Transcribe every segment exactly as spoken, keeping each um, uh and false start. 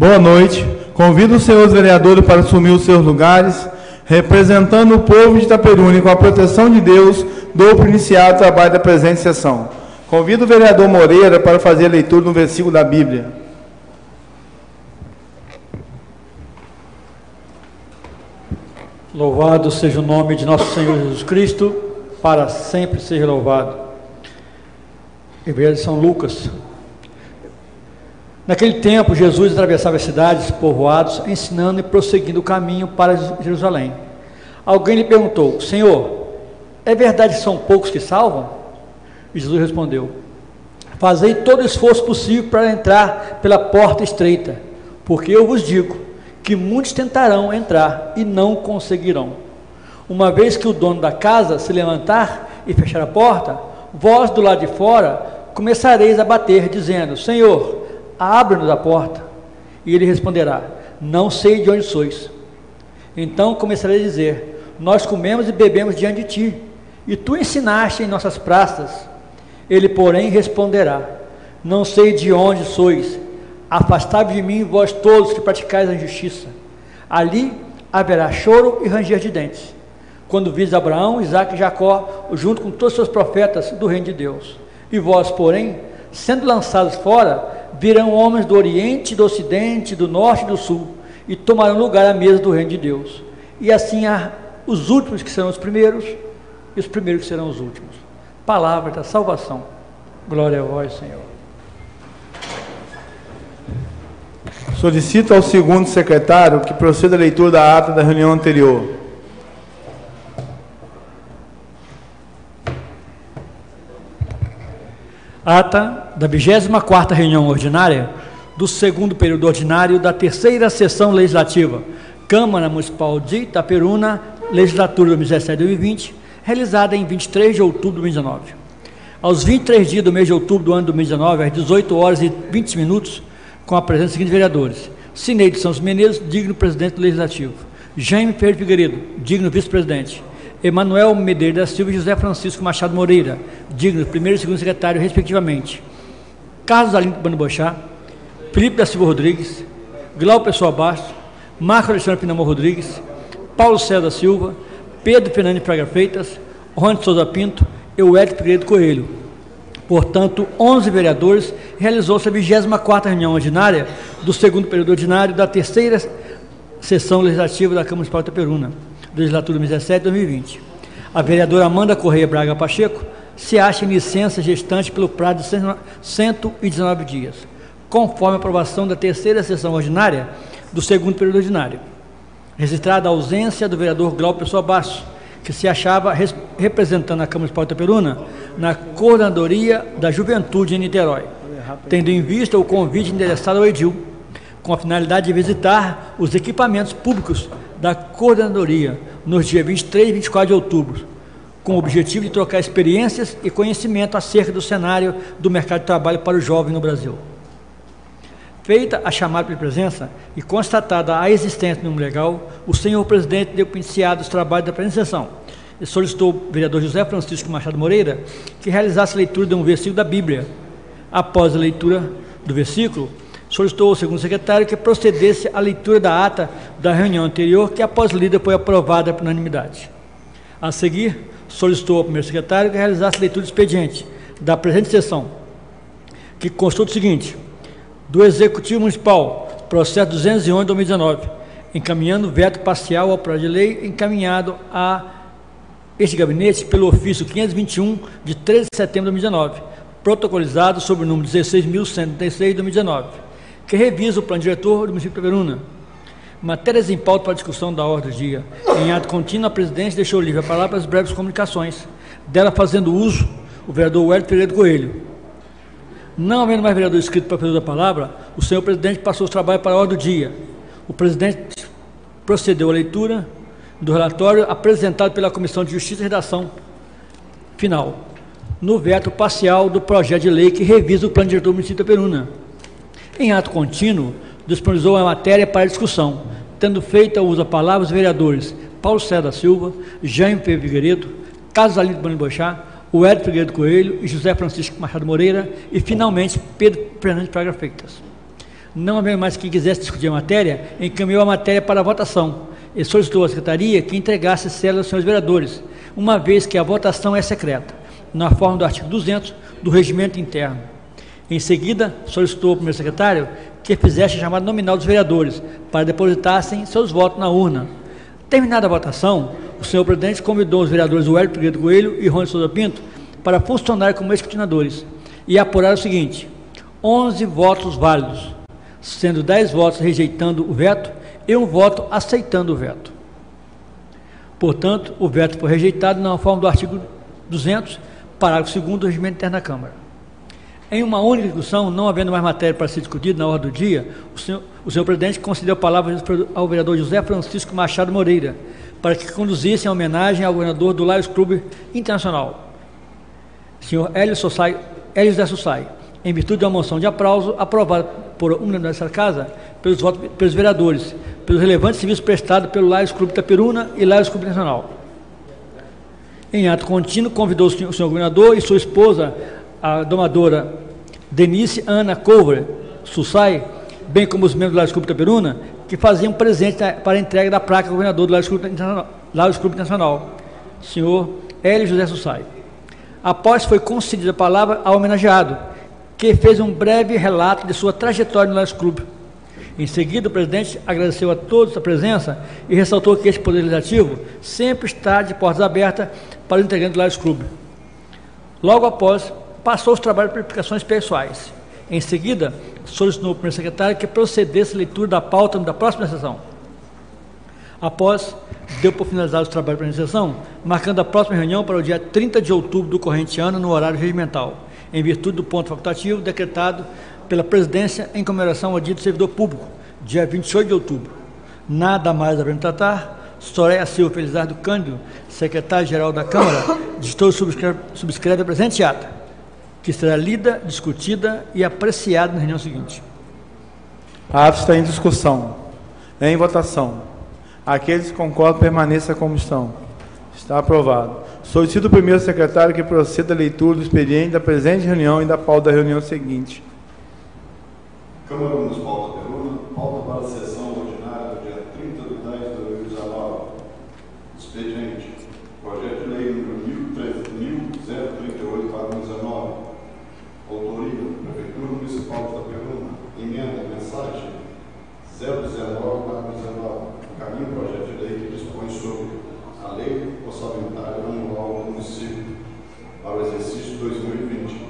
Boa noite. Convido os senhores vereadores para assumir os seus lugares, representando o povo de Itaperuna e com a proteção de Deus, dou por iniciado o trabalho da presente sessão. Convido o vereador Moreira para fazer a leitura do versículo da Bíblia. Louvado seja o nome de nosso Senhor Jesus Cristo, para sempre seja louvado. Evangelho de São Lucas. Naquele tempo, Jesus atravessava as cidades, povoados, ensinando e prosseguindo o caminho para Jerusalém. Alguém lhe perguntou: Senhor, é verdade que são poucos que salvam? E Jesus respondeu: fazei todo o esforço possível para entrar pela porta estreita, porque eu vos digo que muitos tentarão entrar e não conseguirão. Uma vez que o dono da casa se levantar e fechar a porta, vós do lado de fora começareis a bater, dizendo: Senhor, abre-nos a porta. E ele responderá: não sei de onde sois. Então começarei a dizer: nós comemos e bebemos diante de ti, e tu ensinaste em nossas praças. Ele, porém, responderá: não sei de onde sois. Afastai-vos de mim, vós todos que praticais a injustiça. Ali haverá choro e ranger de dentes, quando vis Abraão, Isaque e Jacó, junto com todos os seus profetas do reino de Deus. E vós, porém, sendo lançados fora, virão homens do Oriente, do Ocidente, do Norte e do Sul, e tomarão lugar à mesa do reino de Deus. E assim há os últimos que serão os primeiros, e os primeiros que serão os últimos. Palavra da salvação. Glória a vós, Senhor. Solicito ao segundo secretário que proceda a leitura da ata da reunião anterior. Ata da vigésima quarta reunião ordinária do segundo período ordinário da terceira sessão legislativa, Câmara Municipal de Itaperuna, legislatura dois mil e dezessete a dois mil e vinte, realizada em vinte e três de outubro de dois mil e dezenove. Aos vinte e três dias do mês de outubro do ano de dois mil e dezenove, às dezoito horas e vinte minutos, com a presença dos seguintes vereadores: Cineide Santos Menezes, digno presidente do Legislativo; Jaime Ferreira Figueiredo, digno vice-presidente; Emanuel Medeiros da Silva e José Francisco Machado Moreira, dignos primeiro e segundo secretário, respectivamente; Carlos Alinto Banibochá, Felipe da Silva Rodrigues, Glauco Pessoa Bastos, Marco Alexandre Pinamor Rodrigues, Paulo César da Silva, Pedro Fernandes Fraga Freitas, Rony Souza Pinto e o Edson Figueiredo Coelho. Portanto, onze vereadores, realizou-se a vigésima quarta reunião ordinária do segundo período ordinário da terceira sessão legislativa da Câmara Municipal de Itaperuna, legislatura dois mil e dezessete a dois mil e vinte. A vereadora Amanda Correia Braga Pacheco se acha em licença gestante pelo prazo de cento e dezenove dias, conforme a aprovação da terceira sessão ordinária do segundo período ordinário. Registrada a ausência do vereador Glauco Pessoa Bastos, que se achava res, representando a Câmara Municipal de Itaperuna na Coordenadoria da Juventude em Niterói, tendo em vista o convite endereçado ao edil, com a finalidade de visitar os equipamentos públicos da Coordenadoria nos dias vinte e três e vinte e quatro de outubro, com o objetivo de trocar experiências e conhecimento acerca do cenário do mercado de trabalho para o jovem no Brasil. Feita a chamada de presença e constatada a existência do número legal, o senhor presidente deu por iniciado os trabalhos da presente sessão e solicitou ao vereador José Francisco Machado Moreira que realizasse a leitura de um versículo da Bíblia. Após a leitura do versículo, solicitou ao segundo secretário que procedesse à leitura da ata da reunião anterior, que após lida foi aprovada por unanimidade. A seguir, solicitou ao primeiro secretário que realizasse a leitura do expediente da presente sessão, que constou do seguinte: do Executivo Municipal, processo duzentos e onze de dois mil e dezenove, encaminhando veto parcial ao projeto de lei encaminhado a este gabinete pelo ofício quinhentos e vinte e um, de treze de setembro de dois mil e dezenove, protocolizado sob o número dezesseis mil cento e trinta e seis de dois mil e dezenove, que revisa o plano diretor do município de Itaperuna. Matérias em pauta para discussão da ordem do dia. Em ato contínuo, a presidente deixou livre a palavra para as breves comunicações, dela fazendo uso o vereador Edson Figueiredo Coelho. Não havendo mais vereador inscrito para fazer a palavra, o senhor presidente passou os trabalhos para a ordem do dia. O presidente procedeu à leitura do relatório apresentado pela Comissão de Justiça e Redação final, no veto parcial do projeto de lei que revisa o plano diretor do município de Itaperuna. Em ato contínuo, disponibilizou a matéria para discussão, tendo feito uso da palavra os vereadores Paulo César da Silva, Jaime Ferreira Figueiredo, Carlos Alinto Banibochá, o Edson Figueiredo Coelho e José Francisco Machado Moreira e, finalmente, Pedro Fernandes Fraga Freitas. Não havendo mais quem quisesse discutir a matéria, encaminhou a matéria para a votação e solicitou à Secretaria que entregasse cédula aos senhores vereadores, uma vez que a votação é secreta, na forma do artigo duzentos do Regimento Interno. Em seguida, solicitou ao primeiro secretário que fizesse a chamada nominal dos vereadores para depositassem seus votos na urna. Terminada a votação, o senhor presidente convidou os vereadores Wellington Figueiredo Coelho e Rony Souza Pinto para funcionarem como escrutinadores e apurar o seguinte: onze votos válidos, sendo dez votos rejeitando o veto e um voto aceitando o veto. Portanto, o veto foi rejeitado na forma do artigo duzentos, parágrafo segundo do Regimento Interno da Câmara. Em uma única discussão, não havendo mais matéria para ser discutida na ordem do dia, o senhor, o senhor presidente concedeu a palavra ao vereador José Francisco Machado Moreira para que conduzissem a homenagem ao governador do Lions Clube Internacional, senhor Hélio Sossai, Hélio José Sossai, em virtude de uma moção de aplauso aprovada por unanimidade dessa casa pelos, votos, pelos vereadores, pelos relevantes serviços prestados pelo Lions Clube Itaperuna e Lions Clube Internacional. Em ato contínuo, convidou o senhor, o senhor governador e sua esposa, a domadora Denise Ana Cover Sossai, bem como os membros do Lions Clube Itaperuna, que faziam presente para a entrega da placa ao governador do Lions Clube Internacional, Lions Clube Internacional, senhor Hélio José Sossai. Após foi concedida a palavra ao homenageado, que fez um breve relato de sua trajetória no Lions Clube. Em seguida, o presidente agradeceu a todos a presença e ressaltou que este Poder Legislativo sempre está de portas abertas para os integrantes do Lions Clube. Logo após, passou os trabalhos de verificações pessoais. Em seguida, solicitou ao primeiro secretário que procedesse a leitura da pauta da próxima sessão. Após, deu por finalizados os trabalhos da sessão, marcando a próxima reunião para o dia trinta de outubro do corrente ano, no horário regimental, em virtude do ponto facultativo decretado pela presidência em comemoração ao dia do servidor público, dia vinte e oito de outubro. Nada mais a tratar. Soraya Silva Felizardo Cândido, secretário-geral da Câmara, digitou e subscreve, subscreve a presente ata, que será lida, discutida e apreciada na reunião seguinte. A ata está em discussão. Em votação. Aqueles que concordam, permaneçam como estão. Está aprovado. Solicito o primeiro secretário que proceda a leitura do expediente da presente reunião e da pauta da reunião seguinte. Câmara Municipal da Itaperuna, pauta para a sessão ordinária do dia trinta de dez de dois mil e dezenove. Expediente. Projeto de lei número mil trinta e oito barra dois mil e dezenove. Autoria, Prefeitura Municipal de Itaperuna. Emenda, mensagem zero dezenove barra dezenove. Caminho projeto de lei que dispõe sobre a lei orçamentária anual do município para o exercício dois mil e vinte.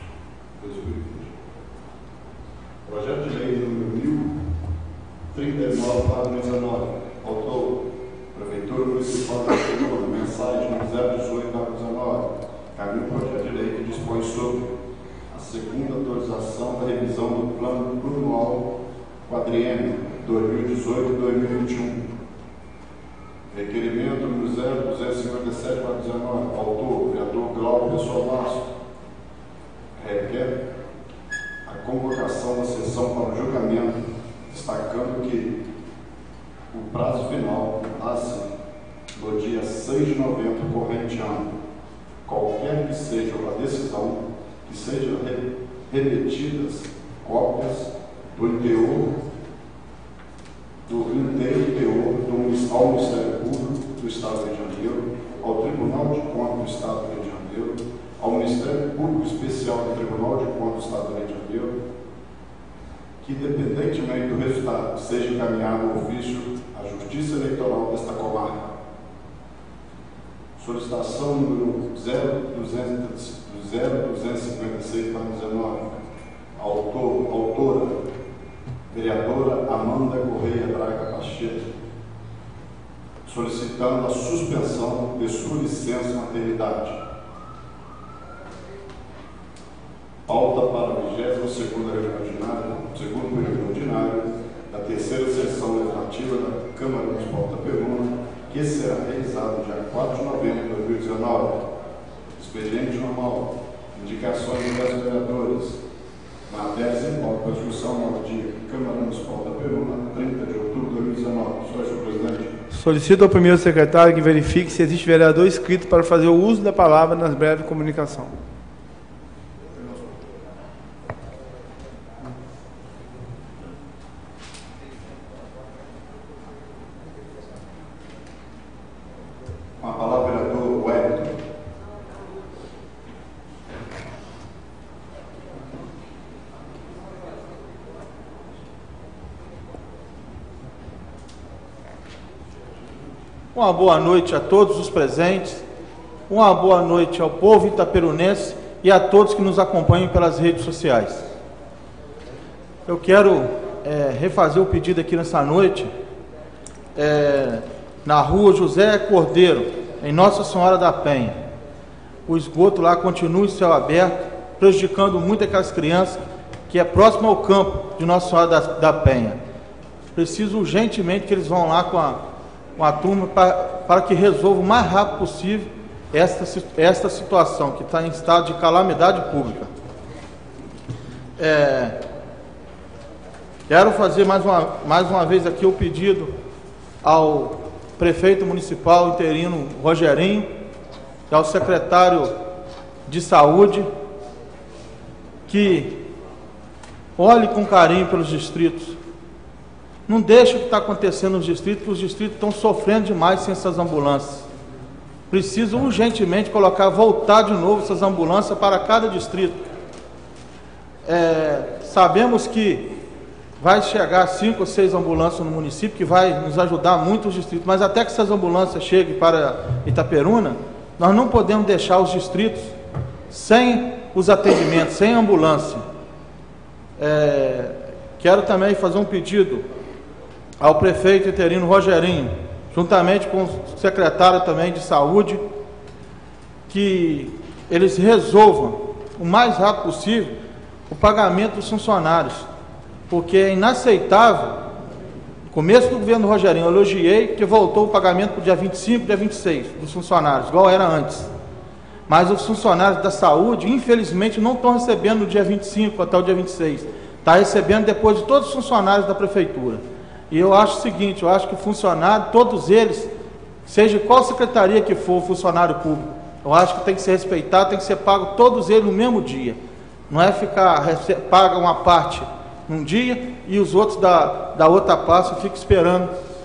Projeto de lei número mil trinta e nove barra dois mil e dezenove. Autor, Prefeitura Municipal de Itaperuna. Mensagem zero dezoito barra dezenove. Caminho projeto de lei que dispõe sobre a segunda autorização da revisão do plano plurianual quadriênio dois mil e dezoito a dois mil e vinte e um. Requerimento número zero duzentos e cinquenta e sete barra dezenove. Autor, vereador Glauber Pessoa Márcio. Requer a convocação da sessão para o julgamento, destacando que o prazo final nasce no dia seis de novembro do corrente ano. Qualquer que seja a decisão, que sejam remetidas cópias do interior do inteiro teor do, ao Ministério Público do Estado do Rio de Janeiro, ao Tribunal de Contas do Estado do Rio de Janeiro, ao Ministério Público Especial do Tribunal de Contas do Estado do Rio de Janeiro, que, independentemente do resultado, seja encaminhado o ofício à Justiça Eleitoral desta comarca. Solicitação número zero duzentos e cinquenta e seis barra dezenove. Autor, autora, vereadora Amanda Correia Braga Pacheco, solicitando a suspensão de sua licença maternidade. Pauta para a vigésima segunda reunião ordinária, segundo período ordinário, da terceira sessão legislativa da Câmara Municipal de Itaperuna, que será realizado dia quatro de novembro de dois mil e dezenove. Expediente normal. Indicações dos vereadores. Matérias em pauta para discussão no dia Câmara Municipal da Itaperuna, trinta de outubro de dois mil e dezenove. Senhor presidente. Solicito ao primeiro secretário que verifique se existe vereador inscrito para fazer o uso da palavra nas breves comunicação. uma boa noite a todos os presentes, uma boa noite ao povo itaperunense e a todos que nos acompanham pelas redes sociais. Eu quero é, refazer o pedido aqui nessa noite, é, na rua José Cordeiro, em Nossa Senhora da Penha. O esgoto lá continua em céu aberto, prejudicando muito aquelas crianças que é próximo ao campo de Nossa Senhora da, da Penha. Preciso urgentemente que eles vão lá com a, com a turma para, para que resolva o mais rápido possível esta, esta situação, que está em estado de calamidade pública. É, quero fazer mais uma, mais uma vez aqui o pedido ao prefeito municipal interino Rogerinho e ao secretário de Saúde, que olhe com carinho pelos distritos. Não deixe o que está acontecendo nos distritos, porque os distritos estão sofrendo demais sem essas ambulâncias. Precisa urgentemente colocar, voltar de novo essas ambulâncias para cada distrito. É, sabemos que vai chegar cinco ou seis ambulâncias no município, que vai nos ajudar muito os distritos, mas até que essas ambulâncias cheguem para Itaperuna, nós não podemos deixar os distritos sem os atendimentos, sem ambulância. É, quero também fazer um pedido ao prefeito interino Rogerinho, juntamente com o secretário também de Saúde, que eles resolvam o mais rápido possível o pagamento dos funcionários, porque é inaceitável. No começo do governo Rogerinho, eu elogiei que voltou o pagamento para o dia vinte e cinco, dia vinte e seis dos funcionários, igual era antes. Mas os funcionários da saúde, infelizmente, não estão recebendo no dia vinte e cinco até o dia vinte e seis. Está recebendo depois de todos os funcionários da prefeitura. E eu acho o seguinte, eu acho que o funcionário, todos eles, seja qual secretaria que for o funcionário público, eu acho que tem que ser respeitado, tem que ser pago todos eles no mesmo dia. Não é ficar, paga uma parte num dia e os outros da, da outra parte ficam esperando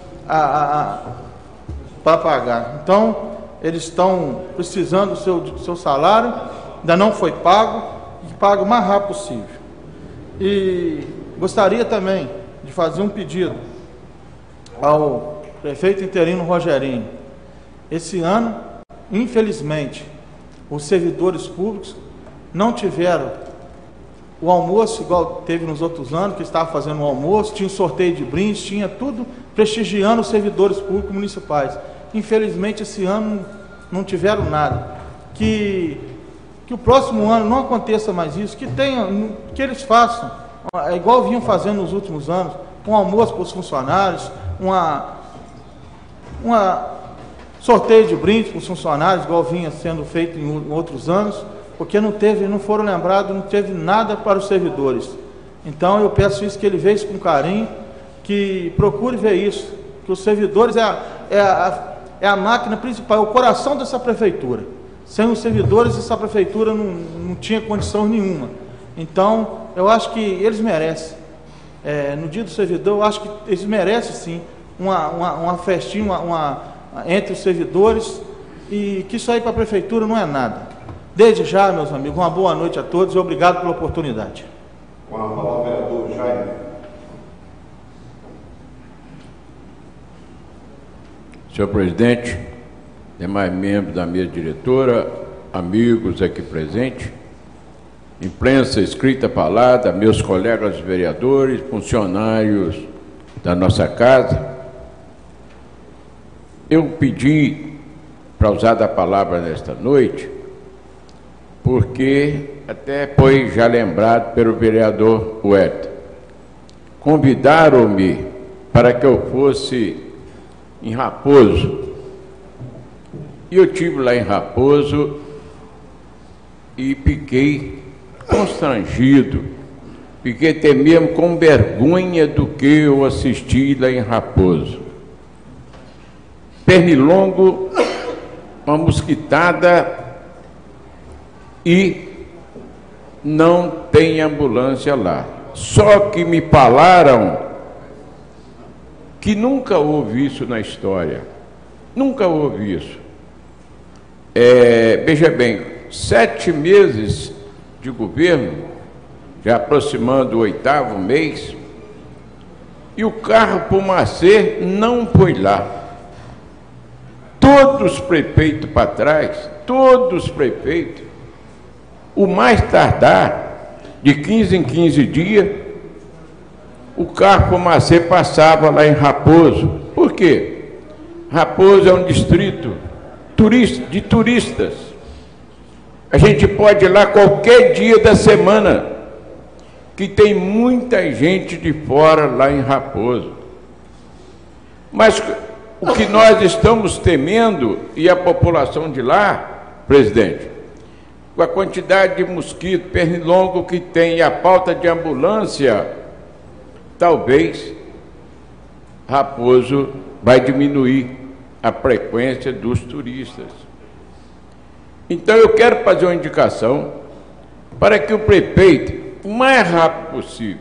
para pagar. Então, eles estão precisando do seu, do seu salário, ainda não foi pago, e paga o mais rápido possível. E gostaria também de fazer um pedido ao prefeito interino Rogerinho. Esse ano, infelizmente, os servidores públicos não tiveram o almoço igual teve nos outros anos, que estava fazendo um almoço, tinha um sorteio de brindes, tinha tudo prestigiando os servidores públicos municipais. Infelizmente, esse ano não tiveram nada. Que, que o próximo ano não aconteça mais isso, que, tenha, que eles façam, igual vinham fazendo nos últimos anos, um almoço para os funcionários, uma, uma sorteio de brindes para os funcionários, igual vinha sendo feito em outros anos, porque não teve, não foram lembrados, não teve nada para os servidores. Então eu peço isso, que ele veja isso com carinho, que procure ver isso, que os servidores é a, é a, é a máquina principal, é o coração dessa prefeitura. Sem os servidores, essa prefeitura não, não tinha condição nenhuma. Então, eu acho que eles merecem. É, no dia do servidor, eu acho que eles merecem sim uma, uma, uma festinha uma, uma, entre os servidores, e que isso aí para a prefeitura não é nada. Desde já, meus amigos, uma boa noite a todos e obrigado pela oportunidade. Com a palavra, vereador Jaime. Senhor presidente, demais membros da mesa diretora, amigos aqui presentes, imprensa escrita, falada, meus colegas vereadores, funcionários da nossa casa, eu pedi para usar da palavra nesta noite, porque até foi já lembrado pelo vereador Huerta. Convidaram-me para que eu fosse em Raposo, e eu estive lá em Raposo e fiquei constrangido, fiquei até mesmo com vergonha do que eu assisti lá em Raposo. Pernilongo, uma mosquitada, e não tem ambulância lá. Só que me falaram que nunca houve isso na história. Nunca houve isso. É, veja bem, sete meses de governo, já aproximando o oitavo mês, e o carro Pumacê não foi lá. todos os prefeitos para trás, todos os prefeitos, o mais tardar, de quinze em quinze dias, o carro Fumacê passava lá em Raposo. Por quê? Raposo é um distrito turista, de turistas. A gente pode ir lá qualquer dia da semana, que tem muita gente de fora lá em Raposo. Mas o que nós estamos temendo, e a população de lá, presidente, com a quantidade de mosquito, pernilongo que tem e a falta de ambulância, talvez Raposo vai diminuir a frequência dos turistas. Então eu quero fazer uma indicação para que o prefeito, o mais rápido possível,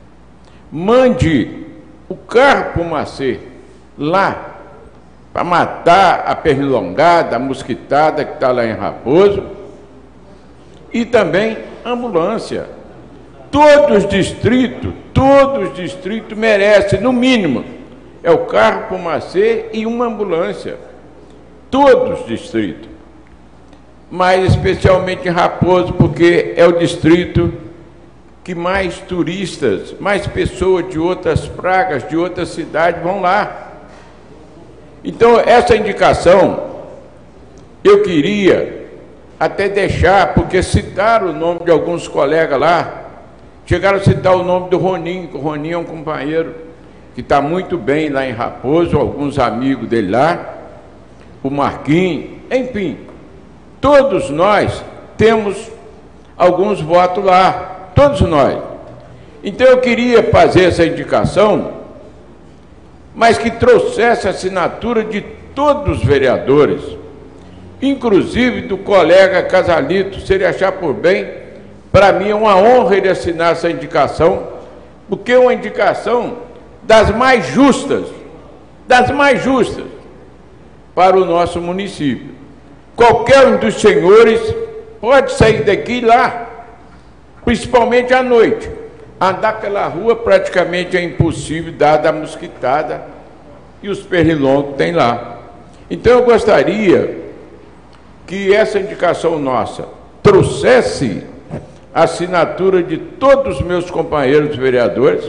mande o carro Fumacê lá para matar a pernilongada, a mosquitada que está lá em Raposo, e também ambulância. Todos os distritos, todos os distritos merecem, no mínimo, é o carro Fumacê e uma ambulância. Todos os distritos. Mas especialmente em Raposo, porque é o distrito que mais turistas, mais pessoas de outras pragas, de outras cidades vão lá. Então, essa indicação, eu queria até deixar, porque citaram o nome de alguns colegas lá, chegaram a citar o nome do Roninho, que o Roninho é um companheiro que está muito bem lá em Raposo, alguns amigos dele lá, o Marquinhos, enfim, todos nós temos alguns votos lá, todos nós. Então eu queria fazer essa indicação, mas que trouxesse a assinatura de todos os vereadores, inclusive do colega Casalito, se ele achar por bem. Para mim é uma honra ele assinar essa indicação, porque é uma indicação das mais justas, das mais justas para o nosso município. Qualquer um dos senhores pode sair daqui e ir lá, principalmente à noite. Andar pela rua praticamente é impossível, dada a mosquitada e os pernilongos que tem lá. Então eu gostaria que essa indicação nossa trouxesse a assinatura de todos os meus companheiros vereadores,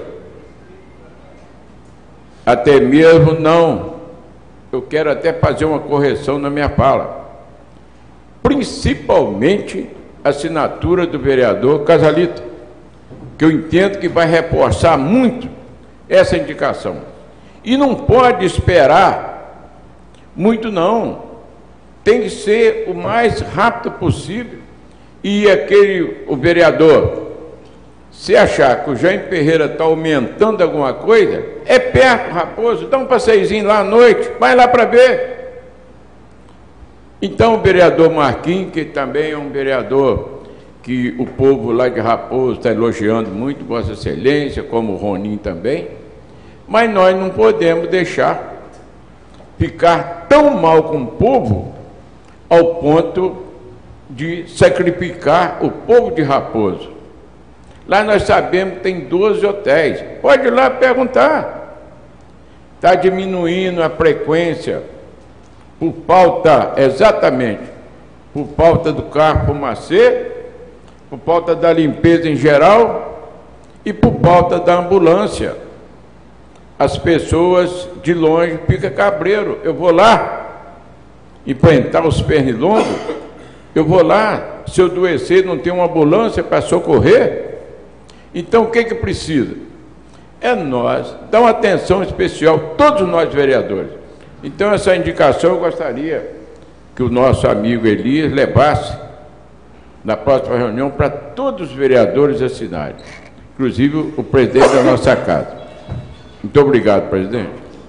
até mesmo não, eu quero até fazer uma correção na minha fala, principalmente a assinatura do vereador Casalito, que eu entendo que vai reforçar muito essa indicação. E não pode esperar muito não, tem que ser o mais rápido possível. E aquele, o vereador, se achar que o Jaime Ferreira está aumentando alguma coisa, é perto, Raposo, dá um passeiozinho lá à noite, vai lá para ver. Então o vereador Marquinhos, que também é um vereador que o povo lá de Raposo está elogiando muito, Vossa Excelência, como o Roninho também, mas nós não podemos deixar ficar tão mal com o povo ao ponto de sacrificar o povo de Raposo. Lá nós sabemos que tem doze hotéis, pode ir lá perguntar. Está diminuindo a frequência por falta, exatamente, por falta do carro Fumacê, por falta da limpeza em geral e por falta da ambulância. As pessoas de longe ficam cabreiro. Eu vou lá enfrentar os pernilongos, eu vou lá, se eu adoecer, não tem uma ambulância para socorrer. Então o que que precisa? É nós, dar uma atenção especial, todos nós vereadores. Então essa indicação eu gostaria que o nosso amigo Elias levasse na próxima reunião para todos os vereadores assinarem, inclusive o presidente da nossa casa. Muito obrigado, presidente.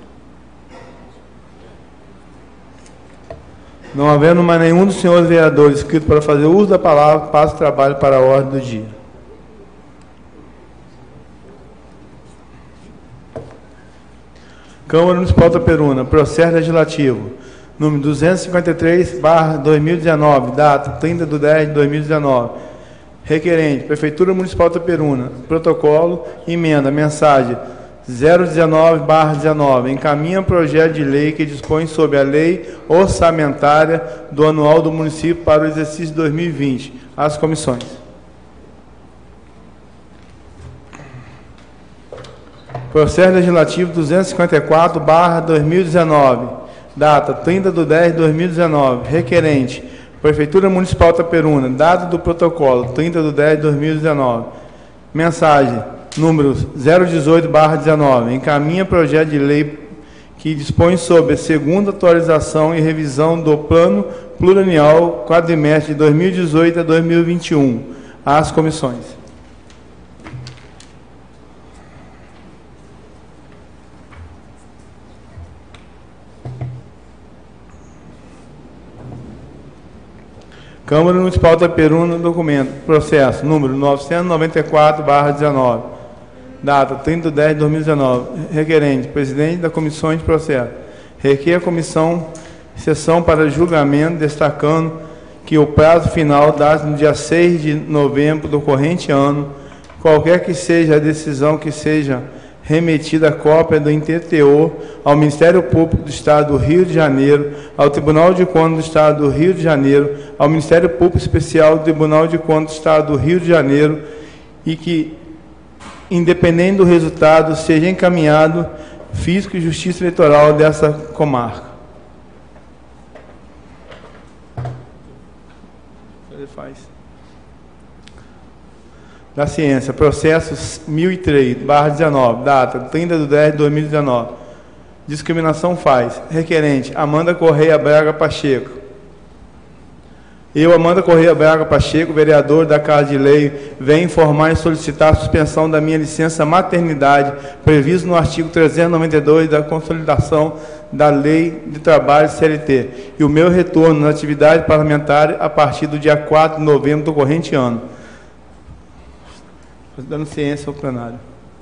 Não havendo mais nenhum dos senhores vereadores inscritos para fazer uso da palavra, passo o trabalho para a ordem do dia. Câmara Municipal de Itaperuna, processo legislativo, número duzentos e cinquenta e três barra dois mil e dezenove, data trinta de dez de dois mil e dezenove. Requerente, Prefeitura Municipal de Itaperuna, protocolo, emenda, mensagem zero dezenove barra dezenove, encaminha projeto de lei que dispõe sobre a lei orçamentária do anual do município para o exercício dois mil e vinte. Às comissões. Processo Legislativo duzentos e cinquenta e quatro barra dois mil e dezenove, data trinta de dez de dois mil e dezenove, requerente, Prefeitura Municipal de Itaperuna, data do protocolo, trinta de dez de dois mil e dezenove, mensagem, número zero dezoito barra dezenove, encaminha projeto de lei que dispõe sobre a segunda atualização e revisão do Plano Plurianual quadrimestre de dois mil e dezoito a dois mil e vinte e um, às comissões. Câmara Municipal de Itaperuna, documento, processo, número novecentos e noventa e quatro barra dezenove, data trinta de dez de dois mil e dezenove, requerente, presidente da comissão de processo, requer a comissão, sessão para julgamento, destacando que o prazo final dá-se no dia seis de novembro do corrente ano, qualquer que seja a decisão que seja remetida a cópia do interteor ao Ministério Público do Estado do Rio de Janeiro, ao Tribunal de Contas do Estado do Rio de Janeiro, ao Ministério Público Especial do Tribunal de Contas do Estado do Rio de Janeiro, e que, independente do resultado, seja encaminhado Fisco e Justiça Eleitoral dessa comarca. Ele faz. Da Ciência, processo mil e três barra dezenove, data trinta de dez de dois mil e dezenove. Discriminação faz. Requerente, Amanda Correia Braga Pacheco. Eu, Amanda Correia Braga Pacheco, vereador da Casa de Lei, venho informar e solicitar a suspensão da minha licença maternidade, previsto no artigo trezentos e noventa e dois da Consolidação da Lei de Trabalho C L T, e o meu retorno na atividade parlamentar a partir do dia quatro de novembro do corrente ano. Dando ciência ao plenário.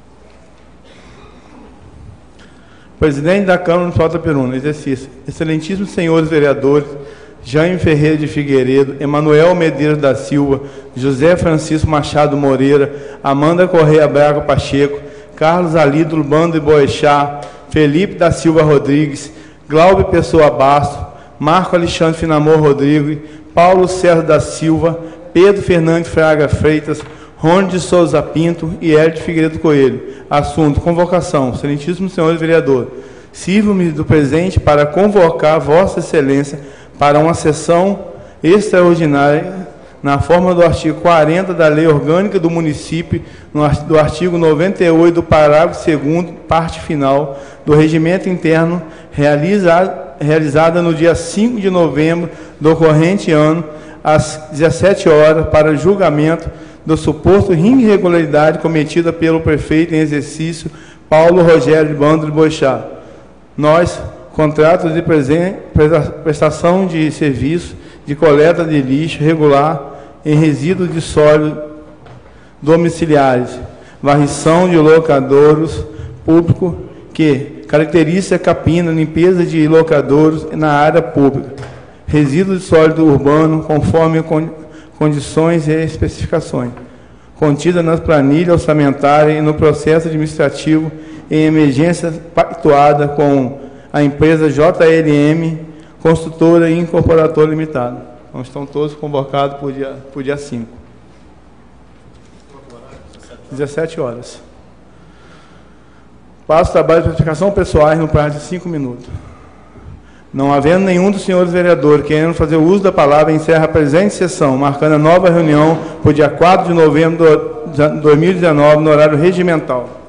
Presidente da Câmara Municipal de Itaperuna, exercício. Excelentíssimos senhores vereadores, Jaime Ferreira de Figueiredo, Emanuel Medeiros da Silva, José Francisco Machado Moreira, Amanda Correia Braga Pacheco, Carlos Alídolo Bando e Boechat, Felipe da Silva Rodrigues, Glauber Pessoa Basto, Marco Alexandre Finamor Rodrigues, Paulo César da Silva, Pedro Fernandes Fraga Freitas, Rony de Souza Pinto e Hélio de Figueiredo Coelho. Assunto, convocação. Excelentíssimos senhores vereadores, sirvo-me do presente para convocar Vossa Excelência para uma sessão extraordinária na forma do artigo quarenta da Lei Orgânica do Município, no, do artigo noventa e oito do parágrafo segundo, parte final, do Regimento Interno, realizada, realizada no dia cinco de novembro do corrente ano, às dezessete horas, para julgamento do suposto irregularidade cometida pelo prefeito em exercício Paulo Rogério de Bando de Boechat. Nós, contratos de prestação de serviço de coleta de lixo regular em resíduos de sólidos domiciliares, varrição de locadouros público que caracteriza capina, limpeza de locadouros na área pública, resíduos de sólido urbano conforme condições e especificações, contida nas planilhas orçamentárias e no processo administrativo em emergência pactuada com a empresa J L M, construtora e incorporadora limitada. Então, estão todos convocados por dia, por dia cinco. dezessete horas. Passo o trabalho de verificação pessoais no prazo de cinco minutos. Não havendo nenhum dos senhores vereadores querendo fazer uso da palavra, encerra a presente sessão, marcando a nova reunião para o dia quatro de novembro de dois mil e dezenove, no horário regimental.